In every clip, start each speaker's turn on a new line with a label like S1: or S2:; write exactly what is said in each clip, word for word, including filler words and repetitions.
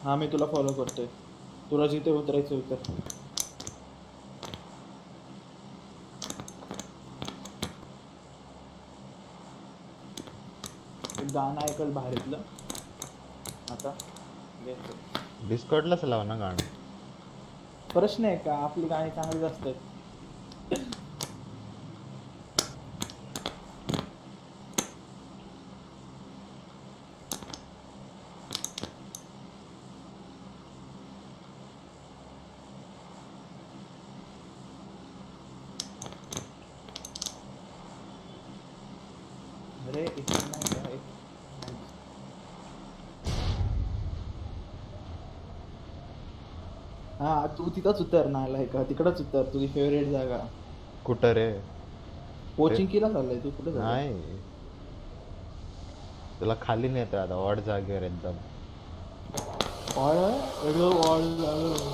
S1: हा मी तुला फॉलो करतोय. तुला जिथे उतरायचं उतर. एक गाणं ऐकल बाहेरीतलं आता.
S2: डिस्कॉर्डलाच लाव ना गाणं.
S1: प्रश्न आहे का? आपली गाणी चांगलीच असतात. अरे इथं नाही का एक हा तू तिथंच उतर ना का तिकडच उतर. तुझी फेवरेट जागा.
S2: कुठं रे?
S1: पोचिंकीला चाललाय तू? कुठे चाललाय?
S2: नाही, तुला खाली नेतोय आता ऑड जागेवर एकदम.
S1: ऑड एकदम ऑड.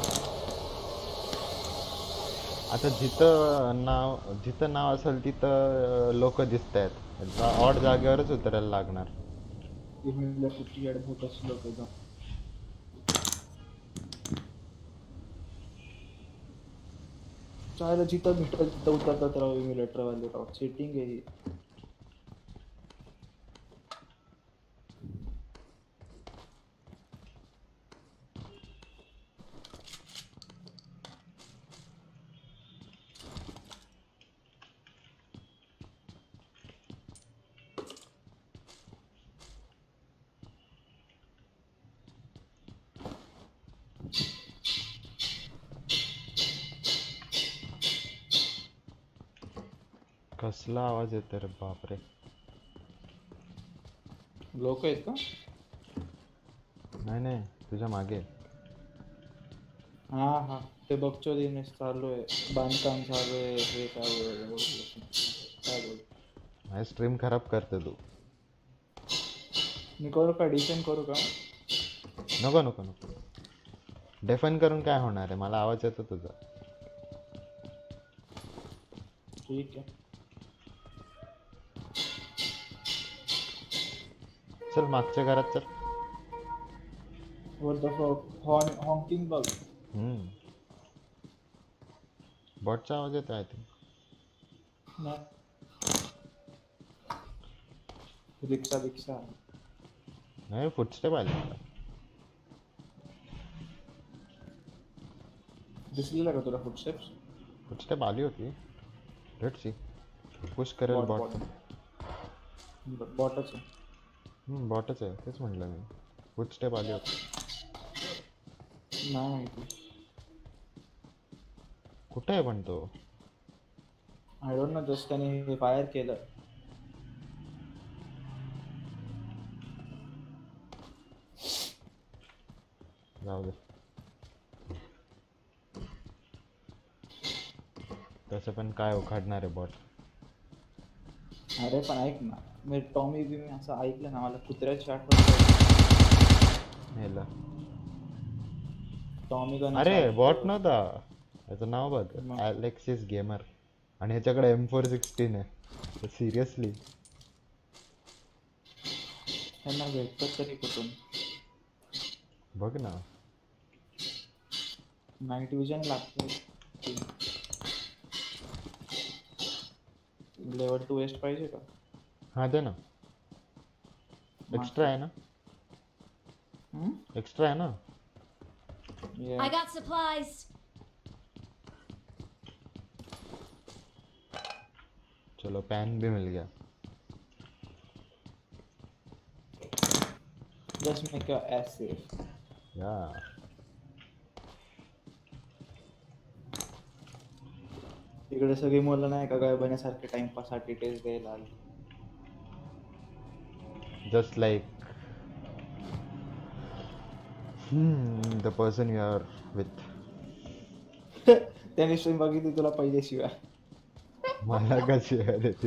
S2: आता जिथं नाव जिथं नाव असेल तिथं लोक दिसत आहेत. ऑड जागेवरच उतरायला लागणार.
S1: कुठची ऍडभूत असलो का चायला जिथं भेटेल तिथं उतरतात राहू. इम्युलेटर वाले राव सेटिंग आहे ही.
S2: कसला आवाज येतो रे बापरे.
S1: लोक आहेत का?
S2: नाही नाही, तुझ्या मागे.
S1: हा हा ते बघचो दिन चालू आहे. बांधकाम चालू आहे. हे चालू आहे. काय बोल
S2: माझी स्ट्रीम खराब करते तू.
S1: मी करू का? डिफेंड करू का?
S2: नको नको नको. डिफेंड करून काय होणार आहे? मला आवाज येतो तुझा.
S1: ठीक आहे.
S2: चल मागच्या घरात चल.
S1: What the fuck? हॉर्न हॉकिंग बघ.
S2: हम्म बॉटचा आवाज येतो आय थिंक.
S1: रिक्षा रिक्षा
S2: नाही, फुटस्टेप आले मला.
S1: दिसलेला का तुला फुटस्टेप्स?
S2: फुटस्टेप आली होती. Let's see. पुश करेल
S1: बॉट
S2: बॉट.
S1: बॉट बॉटच आहे.
S2: हम्म बॉटच आहे, तेच म्हटलं मी. फुटस्टेप आली होती.
S1: नाही माहिती.
S2: कुठे आहे पण तो?
S1: I don't know. जस्ट त्याने हे फायर केलं.
S2: जाऊ दे. तसं पण काय उखाडणार आहे बॉट.
S1: अरे पण ऐक ना, मी टॉमी बी मी असं ऐकलं ना, मला कुत्र्याची आठवण.
S2: नेला.
S1: Tommy gun.
S2: अरे बॉट नव्हता, त्याचं नाव बघ,
S1: मग
S2: अलेक्सिस गेमर. आणि ह्याच्याकडे एम फोर सिक्स्टीन आहे. सिरियसली
S1: त्यांना भेटत तरी कुठून?
S2: बघ ना.
S1: नाईट विजन लागते. लेवल टू वेस्ट पाहिजे का?
S2: हा दे ना. एक्स्ट्रा आहे ना? एक्स्ट्रा आहे ना?
S3: I got supplies.
S2: चलो पैन भी मिल गया.
S1: Just make your ass safe.
S2: Yeah.
S1: इकडे सगळी मुलं नाही का गायबाण्यासारखे टाइमपास साठी टेस्ट द्यायला आली.
S2: Just like hmm, the person you are with.
S1: त्याने स्ट्रीम बघितली तुला पहिले शिवाय.
S2: मला का शिवाय देते?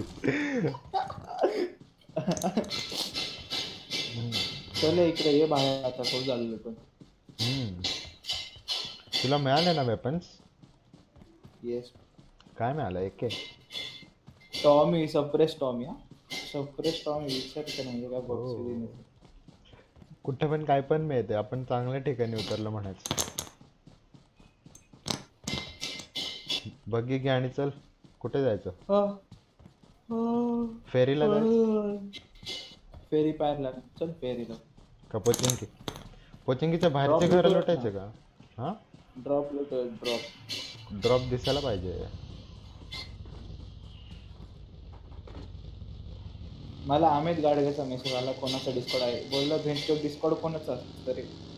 S1: चल इकडे ये बाहेर आता. खूप झालेलं पण.
S2: तुला मिळाले ना वेपन्स?
S1: येस.
S2: काय मिळालं? एक
S1: टॉमी सप्रेस टॉमी. हा सप्रेस टॉमी विचार का म्हणजे काय बघ.
S2: कुठे पण काय पण मिळते, आपण चांगल्या ठिकाणी उतरलो म्हणायचं. बघी घे आणि चल. कुठे जायचं? फेरीला जायचं
S1: फेरी पायरला चल फेरीला.
S2: का पोचिंकी? पोचिंकीच्या बाहेरचे
S1: Drop
S2: घर
S1: लुटवत
S2: लुटायचे
S1: ना.
S2: का? हा
S1: ड्रॉप लुट ड्रॉप.
S2: ड्रॉप दिसायला पाहिजे.
S1: मला अमित गाडगेचा मेसेज आला, कोणाचा डिस्कॉर्ड आहे बोललो. भेटतो डिस्कॉर्ड कोणाचा तरी.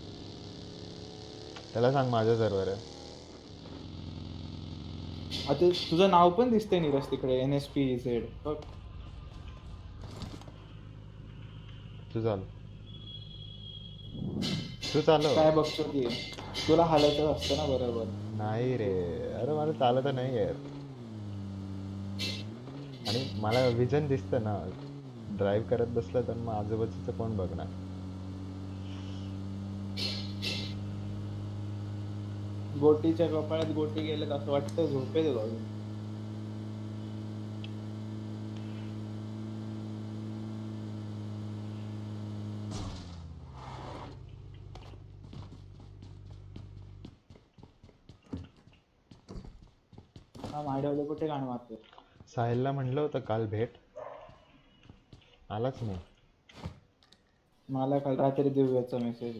S2: त्याला सांग माझं सर्वर आहे.
S1: आता तुझं नाव पण दिसतंय नीरज तिकडे, एन एस पी झेड. बघ
S2: तू चाल तू चालव.
S1: काय बघतो की तुला हालायचं असतं ना बरोबर.
S2: नाही रे, अरे मला चालत नाही यार. आणि मला विजन दिसतं ना, ड्राईव्ह करत बसलं तर मग आजूबाजूचं कोण बघणार.
S1: गोटीच्या कपाळात गोटी गेले असं वाटतं, झोपेल जाऊन. हा माड्यावर कुठे गाणं मारतो.
S2: साहिलला म्हणलं होतं काल भेट, आलाच नाही.
S1: मला काल रात्री दिव्याचा मेसेज.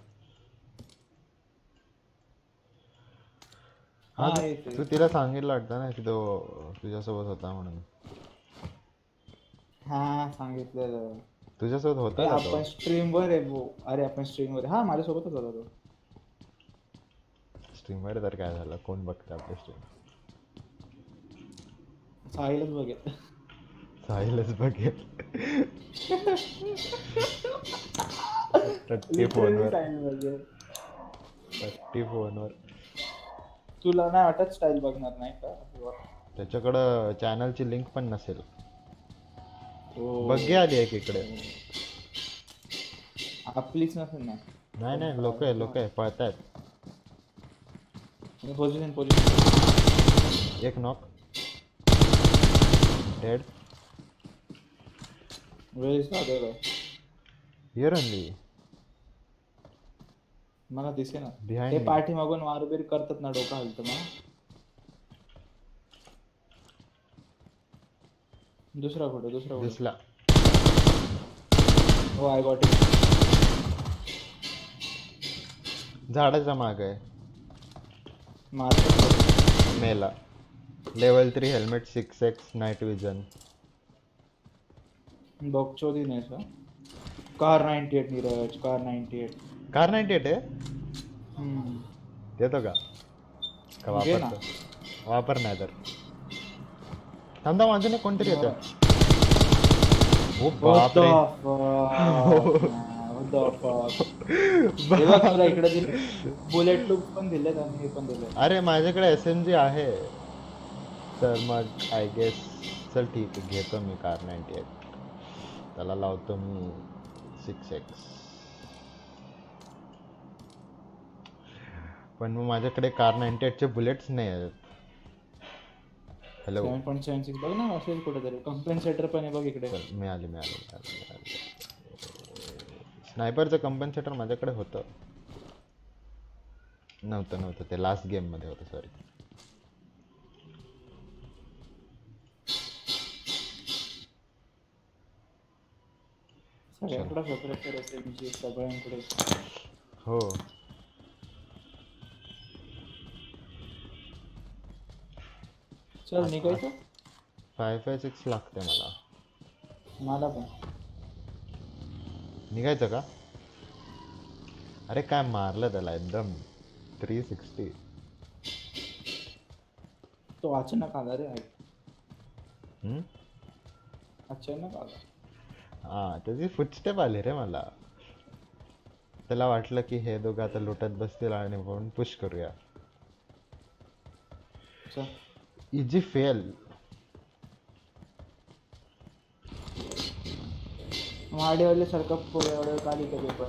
S2: हा तू तिला सांगितलं वाटतं ना की तो तुझ्यासोबत होता म्हणून.
S1: हा सांगितलेलं
S2: तुझ्यासोबत होता का
S1: आपण स्ट्रीम वर आहे भो. अरे आपण स्ट्रीम वर. हा माझ्यासोबतच होता तो.
S2: स्ट्रीम वर तर काय झालं, कोण बघतं आपलं स्ट्रीम?
S1: साहिलच बघेल.
S2: साहिलच बघेल. टट्टी फोनवर टट्टी फोनवर
S1: तुला नाही वाटत स्टाईल बघणार नाही का?
S2: त्याच्याकडं चॅनलची लिंक पण नसेल. बघे आली आहे इकडे.
S1: आपलीच नसेल ना.
S2: नाही नाही लोक आहे लोक आहे पळतायत.
S1: Position position.
S2: एक नॉक डेड.
S1: वेळ साधं
S2: हिअर ओनली.
S1: मला दिसे ना
S2: Behind
S1: ते
S2: me.
S1: पाठी मागून वारबीर करतात ना, डोकं हलतं मला. दुसरा कुठे दुसरा कुठे
S2: दिसला.
S1: हो आय गॉट इट.
S2: झाडाच्या माग आहे.
S1: मारतो
S2: मेला. Level three helmet six X night vision.
S1: बॉक्सोदी नाही sir. Kar ninety eight Neeraj. Kar ninety eight.
S2: Kar ninety eight आहे.
S1: हम्म
S2: देतो का? का
S1: घे ना.
S2: वापरतो? वापर नाही तर थांबा. माझं नाही कोणतरी येतं. ओ बापरे.
S1: इकडे दिले बुलेट लूप पण दिले आणि हे पण दिले.
S2: अरे माझ्याकडे एस एम जी आहे तर मग आय गेस. चल ठीक आहे, घेतो मी कार नाईन्टी एट. त्याला लावतो मी सिक्स एक्स. पण मग माझ्याकडे कार नाईन्टी एट चे बुलेट्स नाही आहेत. Hello
S1: seven point seven six बघ ना असेल कुठेतरी. कंपेन्सेटर पण आहे बघ इकडे.
S2: मी आले मी आले स्नायपरचं कंपेन्सेटर माझ्याकडे होतं. नव्हतं नव्हतं ते लास्ट गेम मध्ये होतं. सॉरी.
S1: सगळ्यांकडे सपरेटर असेल सगळ्यांकडे.
S2: हो
S1: चल निघायचं.
S2: फाय फाय सिक्स लागते मला.
S1: मला पण
S2: निघायचं का? अरे काय मारलं त्याला एकदम थ्री सिक्स्टी.
S1: तो अचानक आला रे.
S2: हम्म
S1: अचानक आला.
S2: हा त्याची फुटस्टेप आली रे मला. त्याला वाटलं की हे दोघं आता लुटत बसतील आणि म्हणून पुश करूया. Easy fail.
S1: वाडेवाले सारखं एवढं काली का paper.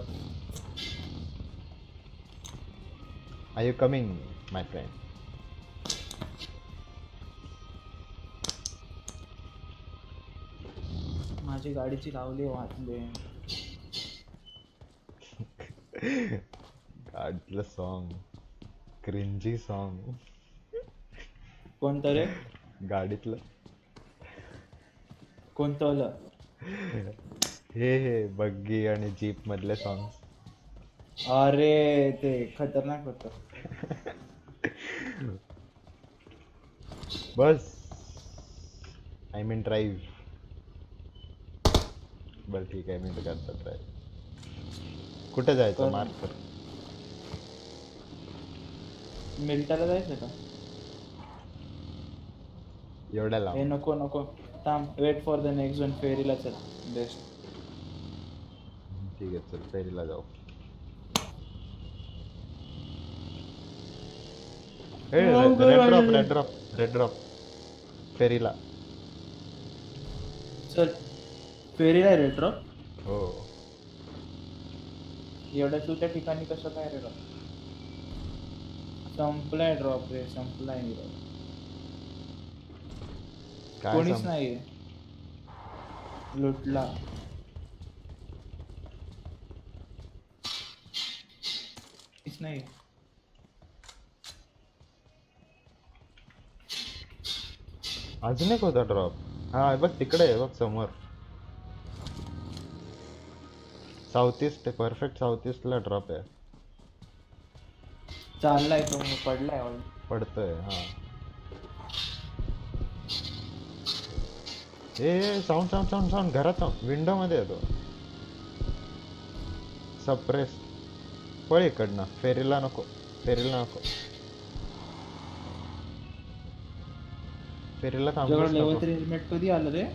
S2: Are you coming my friend?
S1: माझी गाडीची लावली वाचले.
S2: गाडीतलं सॉन्ग क्रिंजी सॉन्ग
S1: कोणतं रे?
S2: गाडीतलं
S1: कोणतं वालं?
S2: हे हे बग्गी आणि जीप मधले सॉन्ग.
S1: अरे ते खतरनाक होतं.
S2: बस आय मीन ड्राईव्ह. बर ठीक आहे मी तर करतो ड्राईव्ह. कुठे जायचं
S1: कर.
S2: मार्क कर.
S1: मिल्टाला जायचं का?
S2: एवढ्या
S1: हे
S2: लांब
S1: नको नको थांब. Wait for the next one. फेरीला चल. बेस्ट.
S2: ठीक आहे चल फेरीला जाऊ. Red drop red drop red drop फेरीला.
S1: चल फेरीला रे ड्रॉप.
S2: हो
S1: एवढ्या तुझ्या ठिकाणी कसं काय रे ड्रॉप? संपलाय ड्रॉप रे. संपलाय ड्रॉप.
S2: काय
S1: कोणीच
S2: सम-
S1: नाहीये. लुटला. कोणीच नाही.
S2: अजून एक होता ड्रॉप. हा बघ तिकडे आहे बघ समोर. साऊथ ईस्ट परफेक्ट साऊथ ईस्टला ड्रॉप आहे.
S1: चाललाय तो. पडलाय ऑल.
S2: पडतोय हा. ए साऊंड साऊंड साऊंड साऊंड घरात विंडो मध्ये येतो. सप्रेस. पळ इकडनं. फेरीला नको फेरीला नको. फेरीला
S1: तुझ्याकडे
S2: थांबूच
S1: लेवल
S2: नको.
S1: थ्री हेल्मेट कधी आलं रे?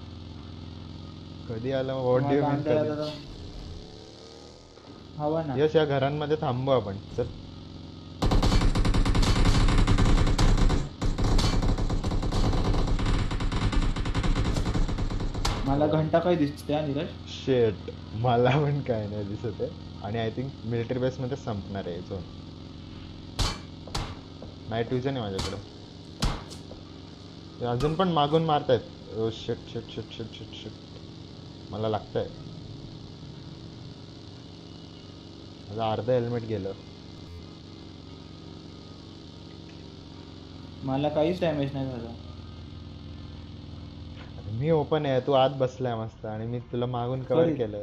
S2: कधी आलं व्हॉट डू यू मीन
S1: माझा
S2: कधी?
S1: आता हवा ना.
S2: यस या घरांमध्ये थांबू आपण चल.
S1: मला घंटा काय दिसते हा नीरज?
S2: शेट मला पण काय नाही दिसत आहे. आणि आय थिंक मिलिटरी बेस मध्ये संपणार आहे झोन. नाईट विजन आहे माझ्याकडे. ते अजून पण मागून मारतायत. Oh shit shit shit shit shit shit मला लागतंय. माझं अर्ध हेल्मेट गेलं.
S1: मला काहीच डॅमेज नाही झालं.
S2: मी ओपन आहे तू आत बसलाय मस्त आणि मी तुला मागून कव्हर
S1: Sorry.
S2: केलं.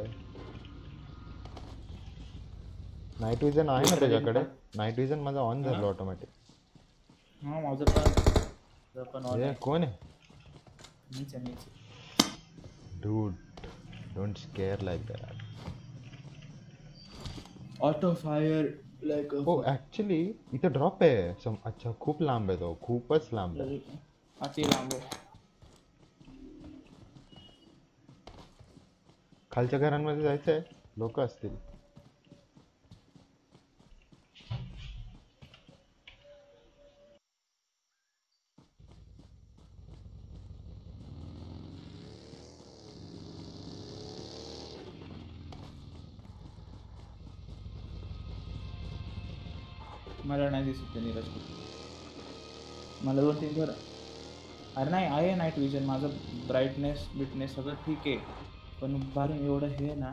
S2: नाईट विजन आहे ना तुझ्याकडे? नाईट विजन माझं ऑन झालं ऑटोमॅटिक.
S1: हा माझं पण माझं पण on
S2: हे
S1: आहे.
S2: कोण आहे?
S1: मीच आहे, मीच आहे.
S2: Dude don't scare like that.
S1: Auto fire like
S2: हो ऍक्च्युली इथे ड्रॉप आहे. सम- अच्छा खूप लांब आहे तो. खूपच लांब आहे.
S1: अति लांब आहे.
S2: खालच्या घरांमध्ये जायचंय. लोक असतील.
S1: मला नाही दिसत ते नीरज. मला दोन तीन घर. अरे नाही आहे नाईट विजन. माझं ब्राईटनेस बिटनेस सगळं ठीक आहे. पण बाहेर एवढं हे ना.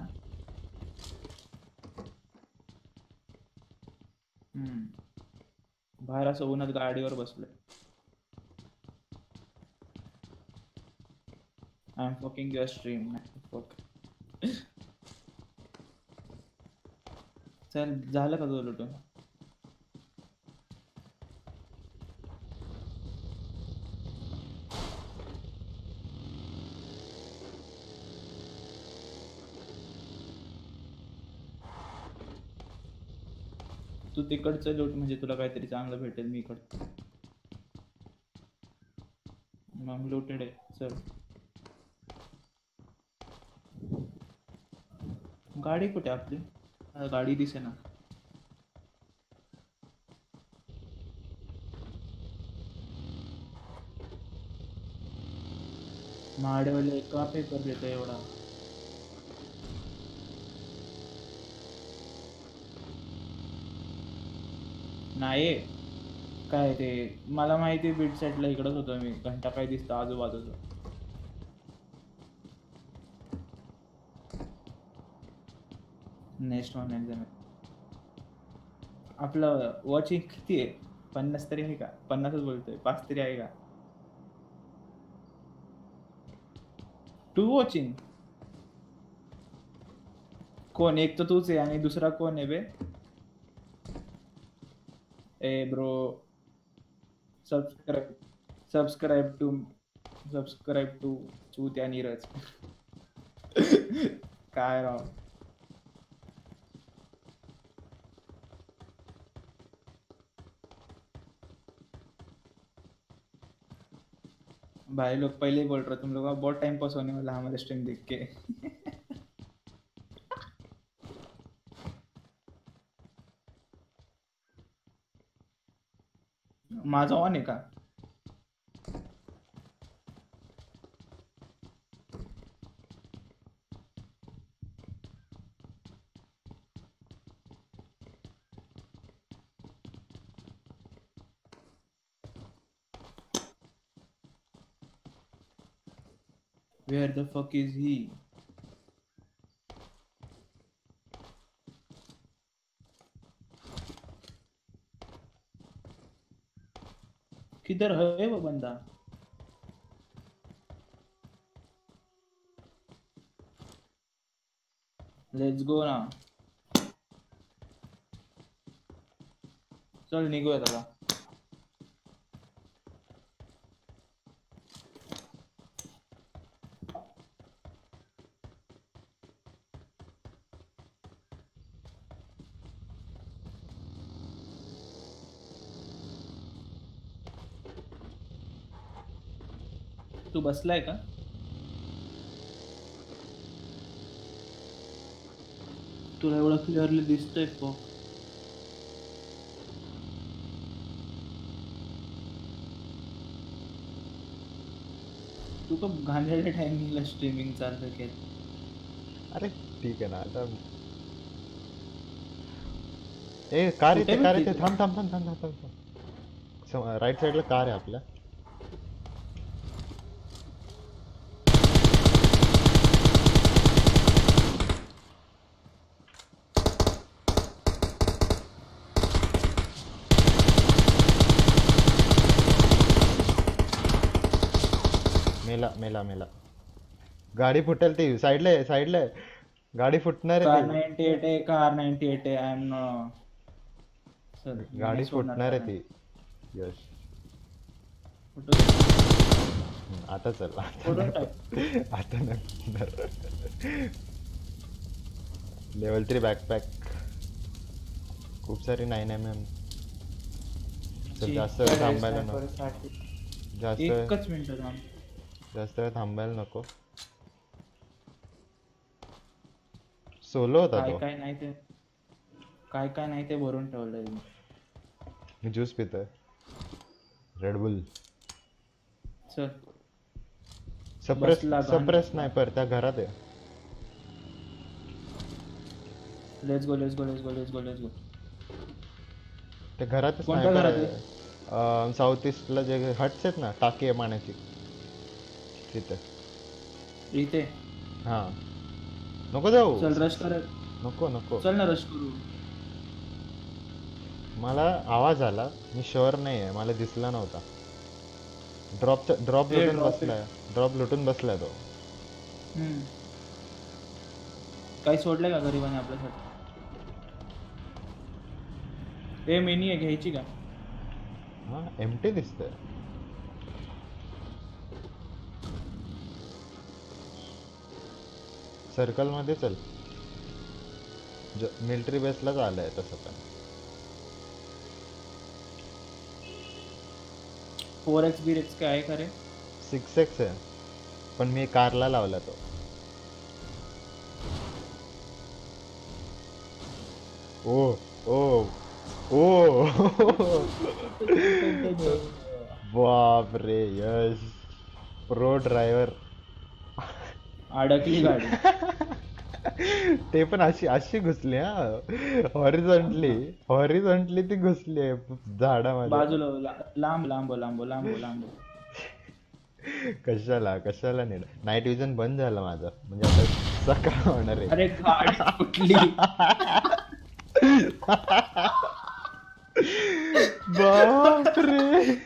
S1: हम्म बाहेर असं उन्हात गाडीवर बसलोय. I am fucking your stream. Fuck. चल झालं का तुझं लुटून? तू तिकडचं लूट म्हणजे तुला काहीतरी चांगलं भेटेल. मी इकडं मग लुटेड आहे. चल गाडी कुठे आपली? अं, गाडी दिसे ना. माडेवाले का पेपर देतो एवढा? नाही काय ते मला माहिती. बीट सेटला इकडंच होतो मी. घंटा काय दिसतं आजूबाजूचं. Next one exam. आपलं वॉचिंग किती आहे? पन्नास तरी आहे का? पन्नासच बोलतोय, पाच तरी आहे का? टू वॉचिंग कोण? एक तर तूच आहे आणि दुसरा कोण आहे बे? ए bro, subscribe subscribe to subscribe to चूत्या नीरज. काय राव. भाई लोग पहले ही बोल रहे हो तुम लोग का बहुत टाइम पास होने वाला हमारे स्ट्रीम देख के. माझा ऑन आहे का? Where the fuck is he? किधर है वो बंदा? लेट्स गो ना. चल निघूया आता. तू बसलाय का? तुला एवढं क्लिअरली दिसतंय का? तू का घाणेरड्या टायमिंगला स्ट्रीमिंग चालू केलं?
S2: अरे ठीक आहे ना आता. ए कार येते, कार येते. थांब थांब थांब थांब थांब थांब. राईट साईडला कार आहे आपल्या. मेला मेला मेला. गाडी फुटेल ती. साईडला आहे, साईडला आहे. गाडी फुटणार
S1: कार
S2: आहे ती.
S1: नाईन्टी एट आहे, कार नाईन्टी एट आहे. I am no sir.
S2: गाडी फुटणार आहे ती. यश हम्म, आता चल. आता नाही. लेवल थ्री बॅकपॅक खूप सारी नाईन एम एम. चल जास्त वेळ थांबायला नको. जास्त
S1: एकच मिनिट थांब.
S2: जास्त वेळ थांबायला नको. सोलो होता
S1: काय
S2: तो.
S1: काय नाही ते काय काय नाही ते भरून ठेवलंय मी.
S2: मी ज्यूस पितोय. Red Bull.
S1: चल
S2: सप्रेस
S1: बसला
S2: सप्रेस स्नायपर त्या घरात आहे.
S1: Let's go let's go let's go let's go let's go.
S2: त्या घरात
S1: कोणत्या
S2: स्नायपर
S1: घरात
S2: आहे. साऊथ ईस्टला जे हट्स आहेत ना, टाकी आहे पाण्याची तिथे.
S1: इथे
S2: हा नको जाऊ.
S1: चल रश कर.
S2: नको नको.
S1: चल ना रश करू.
S2: मला आवाज आला. मी शुअर नाही आहे, मला दिसला नव्हता. ड्रॉप ड्रॉप
S1: हे
S2: लुटून
S1: drop
S2: बसलाय. ड्रॉप लुटून बसलाय तो.
S1: हम्म. काही सोडलंय का गरीबाने आपल्यासाठी? ए मिनी आहे, घ्यायची का?
S2: हा एमटी दिसतंय. सर्कल मध्ये चल. मिलिटरी बेसलाच आलंय तसं पण.
S1: फोर एक्स बी एक्स काय आहे खरे?
S2: सिक्स एक्स आहे पण मी कारला लावला तो. ओ ओ ओ बाप रे यश. Pro driver.
S1: अडकली गाडी.
S2: ते पण अशी अशी घुसली. हा हॉरिझॉन्टली हॉरिझॉन्टली ती घुसली झाडामध्ये.
S1: बाजूला लांब लांब लांब लांब लांब.
S2: कशाला कशाला नाही. नाईट विजन बंद झालं माझं, म्हणजे आता सकाळ होणार आहे.
S1: अरे गाडी फुटली.
S2: बापरे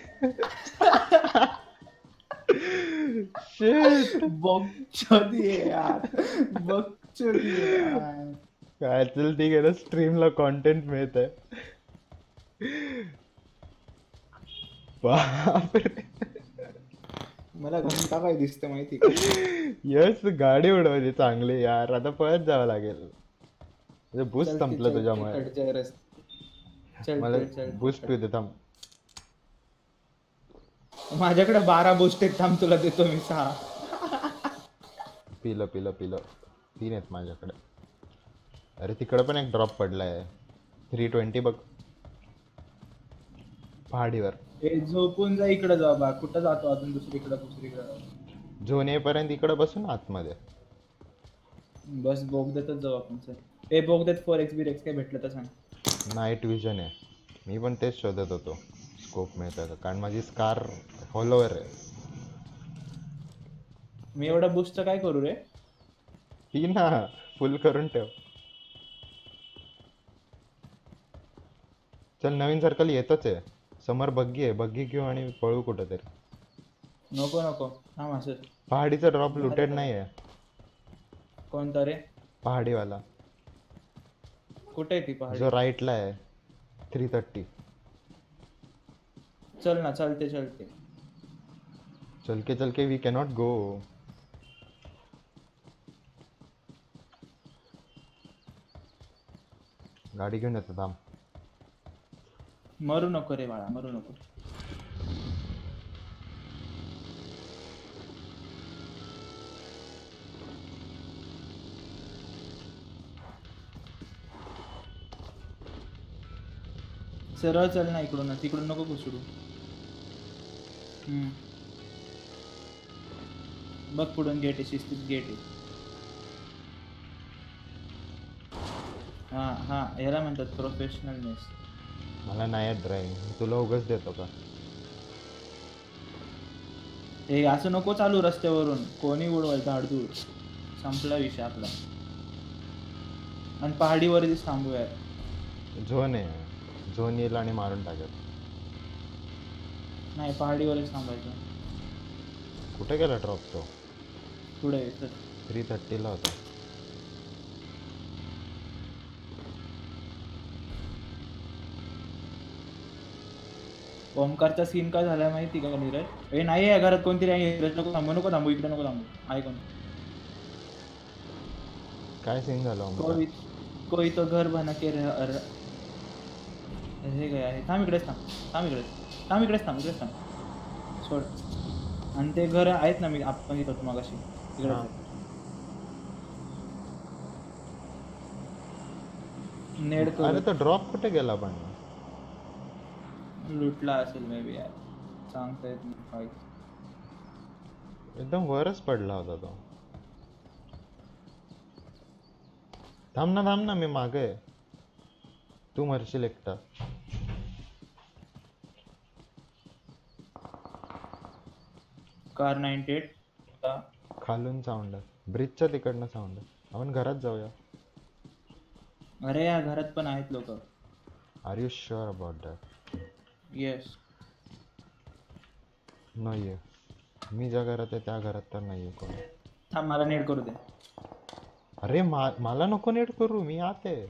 S2: शिट
S1: बकचोदी आहे यार, बकचोदी आहे यार.
S2: काय चल ठीक आहे ना, स्ट्रीमला कॉन्टेंट मिळत आहे. बापरे
S1: मला घंटा काय दिसतं माहिती का?
S2: यस गाडी उडवली चांगली यार. आता पळत जावं लागेल, बूस्ट
S1: चल ते,
S2: संपलं
S1: चल ते,
S2: तुझ्यामुळे.
S1: कट जाय रस्ते. चल
S2: मला
S1: ते, चल ते,
S2: बूस्ट
S1: कट.
S2: पिऊ दे थांब.
S1: माझ्याकडे बारा बूस्ट आहेत, थांब तुला देतो मी सहा.
S2: पिलं पिलं पिलं तीन आहेत माझ्याकडे. अरे तिकडे पण एक ड्रॉप पडलाय थ्री ट्वेंटी बघ पहाडीवर.
S1: ए झोपून जा, इकडे जा बा. कुठं जातो अजून दुसरीकडे दुसरीकडे?
S2: झोन येईपर्यंत इकडे बसून आतमध्ये.
S1: बस बोगद्यातच जाऊ आपण. सर ए बोगद्यात फोर एक्स बी एक्स काय भेटलं तर सांग.
S2: नाईट विजन आहे, मी पण तेच शोधत होतो. स्कोप मिळतं का, कारण माझी स्कार फॉलोवर आहे.
S1: मी एवढा बूस्टचं काय करू रे?
S2: ती ना फुल करून ठेव. चल नवीन सर्कल येतच आहे समोर. बग्गी आहे, बग्गी घेऊ आणि पळू कुठं तरी.
S1: नको नको थांब असं.
S2: पहाडीचा ड्रॉप लुटेड नाही आहे.
S1: कोणता रे?
S2: पहाडीवाला
S1: कुठे आहे ती पहाडी?
S2: जो राईटला आहे थ्री थर्टी.
S1: चल ना, चलते चलते.
S2: चलके चलके वी कॅनॉट गो. गाडी घेऊन येतो थांब.
S1: मरू नको रे बाळा, मरू नको. सरळ चल ना इकडून, तिकडून नको घुसडू. हम्म. बघ पुढून गेट आहे, शिस्तीत गेट आहे. हा हा, याला म्हणतात प्रोफेशनलनेस.
S2: मला नाही येत ड्रायव्हिंग, तुला उगाच देतो का?
S1: हे असं नको चालू रस्त्यावरून, कोणी उडवायचं हडदूर. संपला विषय आपला. आणि पहाडीवरतीच थांबूया.
S2: झोन आहे, झोन येईल आणि मारून टाकेल.
S1: नाही, पहाडीवरच थांबायचं.
S2: कुठे गेला ड्रॉप तो?
S1: पुढे
S2: थ्री थर्टीला होता.
S1: ओमकारचा सीन काय झालाय माहिती का नीरज? ए नाही आहे घरात कोणतरी आहे. नीरज नको थांबू, नको थांबू, इकडे नको थांबू. आहे कोण?
S2: काय सीन झाला?
S1: कोई कोई तो घर बना के रह हे गया आहे. थांब इकडेच थांब, थांब इकडेच थांब, इकडेच थांब, इकडेच थांब. सोड. आणि ते घर आहेत ना, मी आपण येत होतो मगाशी इकडे. नेड करू.
S2: अरे तो ड्रॉप कुठे गेला? पण
S1: लुटला असेल मे बी यार, सांगता येत नाही.
S2: एकदम वरच पडला होता तो. थांब ना थांब ना, मी मागे आहे. तू मरशील एकटा.
S1: कार नाईन्टी एट
S2: खालून साऊंड आहे, ब्रिजच्या तिकडनं साऊंड आहे. आपण घरात जाऊया.
S1: अरे या घरात पण आहेत लोक.
S2: Are you sure about that?
S1: Yes.
S2: नाहीये, मी ज्या घरात आहे त्या घरात तर नाहीये कोण.
S1: थांब मला नेट करू दे.
S2: अरे मा, मला नको नेट करू, मी आत आहे.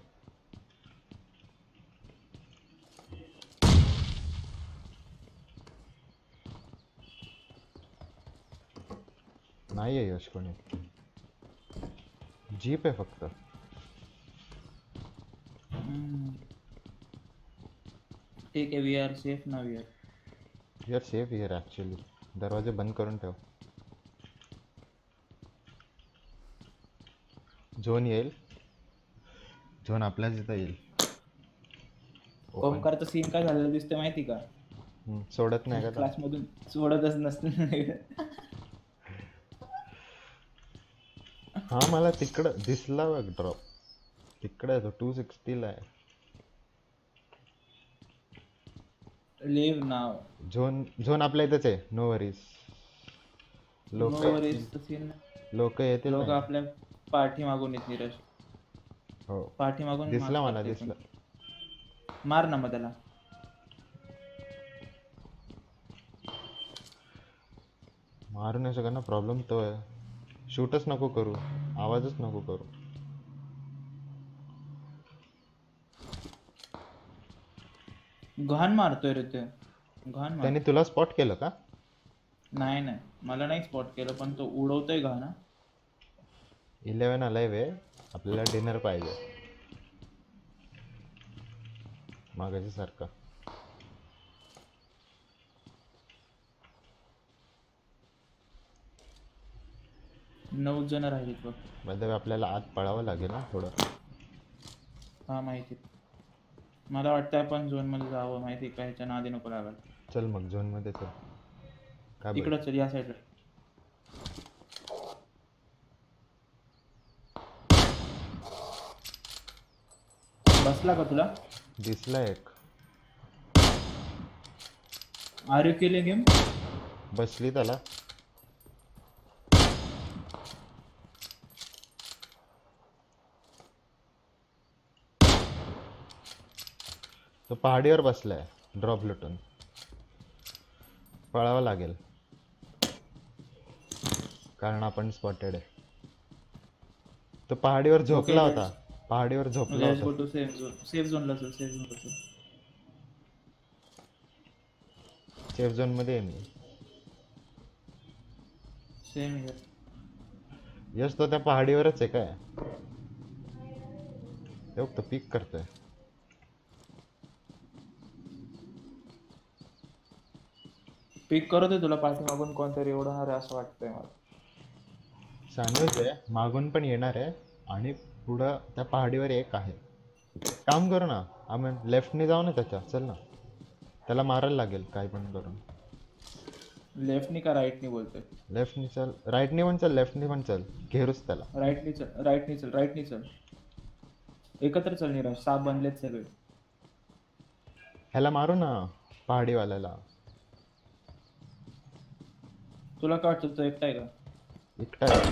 S2: नाहीये यश कोणी. जीप आहे फक्त.
S1: ठीक आहे, वी आर सेफ ना. We are
S2: we are safe here actually. दरवाजे बंद करून ठेव. झोन येईल, झोन आपल्याच इथं येईल.
S1: ओमकारचा सीन काय झालेलं दिसतंय माहिती का?
S2: हम्म, सोडत नाही का?
S1: क्लास मधून सोडतच नसतं.
S2: हा मला तिकडं दिसला बघ ड्रॉप. तिकडे आहे तो, टू सिक्स्टीला आहे.
S1: लिव्ह नाव.
S2: झोन झोन आपल्या इथंच आहे. No worries. लोक
S1: सीन
S2: लोक येतील.
S1: लोक आपल्या पाठी मागून येत. नीरज
S2: हो
S1: पाठी मागून
S2: दिसला मला, दिसला.
S1: मार ना मग त्याला.
S2: मारू नाही शकत ना, प्रॉब्लेम तो आहे. शूटच नको करू, आवाजच नको करू.
S1: घाण मारतोय रे ते, घाण मार.
S2: त्याने तुला स्पॉट केलं का?
S1: नाही नाही मला नाही स्पॉट केलं, पण तो उडवतोय घाण.
S2: इलेव्हन आलाय वे, आपल्याला डिनर पाहिजे मागाच्या सारखं.
S1: नऊ जण राहिलीत बघ.
S2: म्हणजे आपल्याला आत पळावं लागेल ना थोडं.
S1: हा माहिती. मला वाटतं आपण झोन मध्ये जावं, माहिती का, ह्याच्या नादी नको लागायला.
S2: चल मग झोन मध्ये चल. काय
S1: इकडं चल, या साईडला. बसला का तुला?
S2: दिसला एक.
S1: Are you killing him?
S2: बसली त्याला. तो पहाडीवर बसलाय ड्रॉप लुटून. पळावं लागेल कारण आपण स्पॉटेड आहे. तो पहाडीवर झोपला
S1: Okay,
S2: होता, पहाडीवर झोपला
S1: लेट्स गो
S2: होता.
S1: To safe zone. सेफ झोनला चल, सेफ झोनला चल.
S2: सेफ झोन मध्ये आहे मी.
S1: Same here.
S2: यश तो त्या पहाडीवरच आहे काय? तो तो पिक करतोय.
S1: पिक करत आहे तुला पाठीमागून कोणतरी उडवणार आहे असं वाटतंय मला.
S2: सँडविच आहे, मागून पण येणार आहे आणि पुढं त्या पहाडीवर एक आहे. काम करू ना आपण, लेफ्टने जाऊ ना त्याच्या. चल ना, त्याला मारायला लागेल काय पण करून.
S1: लेफ्टनी का राईटनी बोलतोय?
S2: लेफ्टनी चल, राईटनी पण चल, लेफ्टनी पण चल, घेरूच त्याला.
S1: राईटनी चल, राईटनी चल, राईटनी चल. एकत्र चल निराश, साप बनलेत सगळे.
S2: ह्याला मारू ना पहाडीवाल्याला.
S1: तुला काय वाटतं तो एकटा आहे का?
S2: एकटा आहे.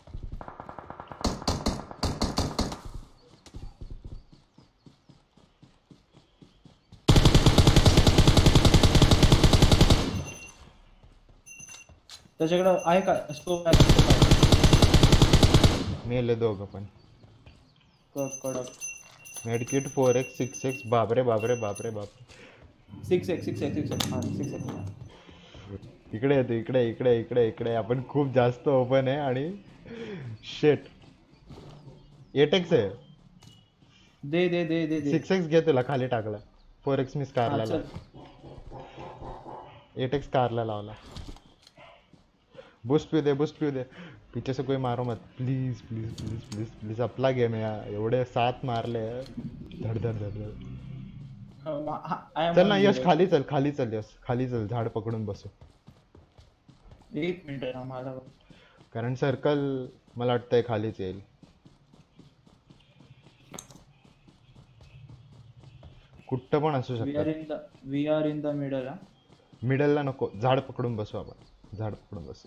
S1: त्याच्याकडं आहे का स्कोप? आहे
S2: मेले दोघं पण.
S1: कडक.
S2: Medkit four X six X. बापरे बापरे बापरे बापरे.
S1: Six X six X six X हां सिक्स एक्स.
S2: इकडे येतो, इकडे इकडे इकडे इकडे. आपण खूप जास्त ओपन आहे आणि शेट. एट एक्स आहे.
S1: दे दे दे दे दे.
S2: सिक्स एक्स घे, तुला खाली टाकला. फोर एक्स मिस कारला
S1: हा, चल.
S2: एट एक्स कारला लावला. बूस्ट पिऊ दे, बूस्ट पिऊ दे. पीछे से कोई मारो मत please please please please please. आपला गेम आहे, एवढे सात मारले. धड धड धड धड. चल ना यश, खाली चल, खाली चल यश, खाली चल. झाड पकडून बसू.
S1: एक मिनिट आम्हाला,
S2: कारण सर्कल मला वाटतंय खालीच येईल. कुठं पण असू
S1: वी आर
S2: शकतं.
S1: In the we are in the middle. हा
S2: मिडलला नको, झाड पकडून बसू आपण. झाड पकडून बसू.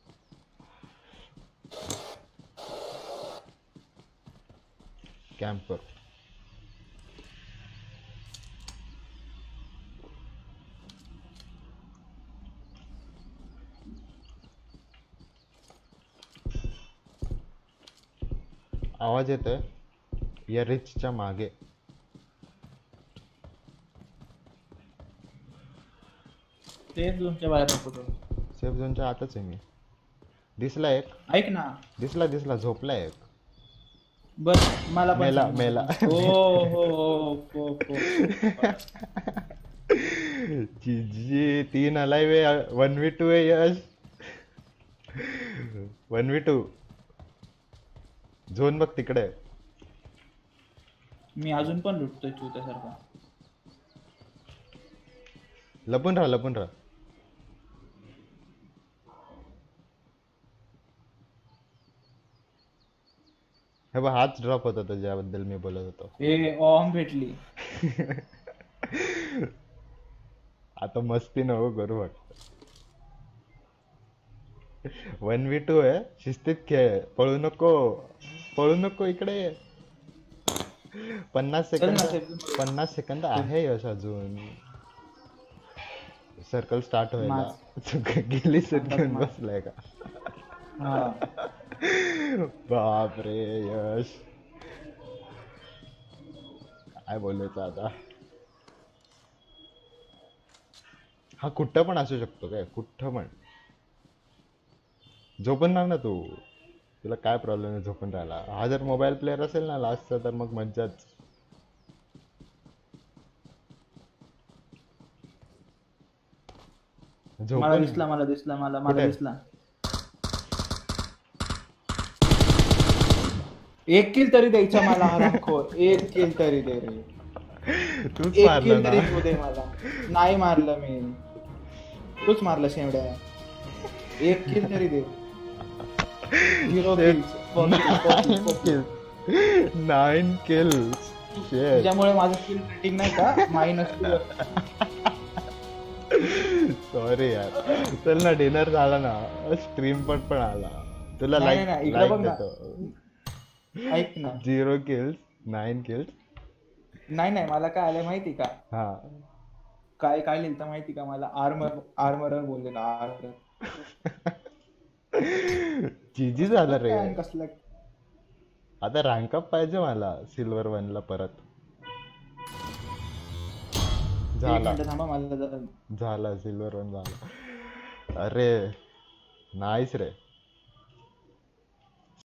S2: कॅम्प करू. आवाज येतोय या रिचच्या मागे.
S1: सेफ झोनच्या बाहेर नको तो.
S2: सेफ झोनच्या आतच आहे मी. दिसला एक,
S1: ऐक ना.
S2: दिसला दिसला. झोपला एक.
S1: बर मला पण
S2: मेला
S1: सांग.
S2: मेला.
S1: हो हो हो हो हो.
S2: जी तीन आलाय वे. वन वी टू आहे यश. One v two. झोन बघ तिकडे.
S1: मी अजून पण लुटतोय चुत्यासारखा.
S2: लपून राहा, लपून राहा. हे बघ, हाच ड्रॉप होता तो ज्याबद्दल मी बोलत होतो.
S1: ए ऑम भेटली.
S2: आता मस्ती नको करू वाटत. वन वी टू आहे, शिस्तीत खेळ. पळू नको, पळू नको. इकडे पन्नास
S1: चल
S2: सेकंद
S1: ना, safe zone.
S2: पन्नास सेकंद आहे यश अजून. सर्कल स्टार्ट व्हायला गेली सर घेऊन बसलाय का? बाप रे यश, काय बोलायचं आता. हा कुठं पण असू शकतो काय, कुठं पण झोपणार ना तू, तुला काय प्रॉब्लेम आहे झोपून राहायला. हा जर मोबाईल प्लेअर असेल ना लास्टचा तर मग मज्जाच.
S1: मला दिसला मला दिसला मला मला दिसला. एक किल तरी द्यायचा मला हरामखोर, एक किल तरी दे रे.
S2: तूच
S1: एक
S2: मारला
S1: किल
S2: ना.
S1: तरी तू दे मला. नाही मारलं मी, तूच मारला शेवड्या. एक किल तरी दे. Zero kills,
S2: nine kills.
S1: त्याच्यामुळे माझं किल रेटिंग नाही का मायनस टू.
S2: सॉरी यार. चल ना, डिनर झाला ना, स्ट्रीम पण पण आला. तुला लाईक लाईक देतो.
S1: ऐक ना,
S2: झिरो किल्स नाईन किल्स.
S1: नाही नाही मला काय आलंय माहिती का?
S2: हा
S1: काय काय लिहिलं माहिती का मला? आर्मर आर्मरर बोललेला आर्मर.
S2: जीजी झालं रे.
S1: कसलं
S2: आता रँक अप पाहिजे मला सिल्वर वन ला परत. झाला झाला सिल्वर वन झाला. अरे नाईस रे.